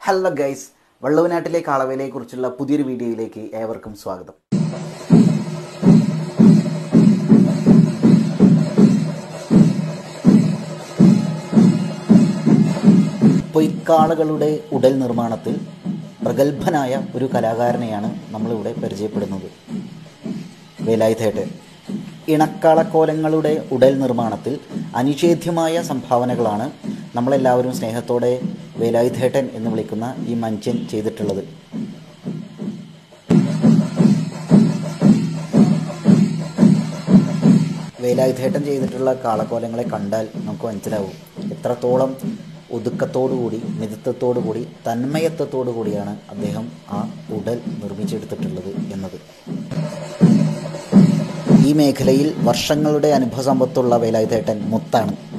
Hello guys, വള്ളുവനാട്ടിലെ കാളവേലയെക്കുറിച്ചുള്ള പുതിയൊരു വീഡിയോയിലേക്ക് ഏവർക്കും സ്വാഗതം. പൊയ്ക്കാളകളുടെ ഉടൽ നിർമ്മാണത്തിൽ പ്രഗത്ഭനായ ഒരു കലാകാരനെയാണ് നമ്മളിവിടെ പരിചയപ്പെടുന്നത്, വേലായുധേട്ടൻ. ഇണക്കാളക്കോലങ്ങളുടെ ഉടൽ നിർമ്മാണത്തിൽ അനിഷേധ്യമായ സംഭാവനകളാണ് നമ്മളെല്ലാവരും സ്നേഹത്തോടെ വേലായുധേട്ടൻ എന്ന് വിളിക്കുന്ന ഈ മനുഷ്യൻ ചെയ്തിട്ടുള്ളത്. വേലായുധേട്ടൻ ചെയ്തിട്ടുള്ള കാളക്കോലങ്ങളെ കണ്ടാൽ നമുക്ക് മനസ്സിലാവും എത്രത്തോളം ഒതുക്കത്തോടുകൂടി, മിതത്വത്തോടുകൂടി, തന്മയത്വത്തോടു കൂടിയാണ് അദ്ദേഹം ആ ഉടൽ നിർമ്മിച്ചെടുത്തിട്ടുള്ളത് എന്നത്. ഈ മേഖലയിൽ വർഷങ്ങളുടെ അനുഭവസമ്പത്തുള്ള വേലായുധേട്ടൻ മുത്താണ്.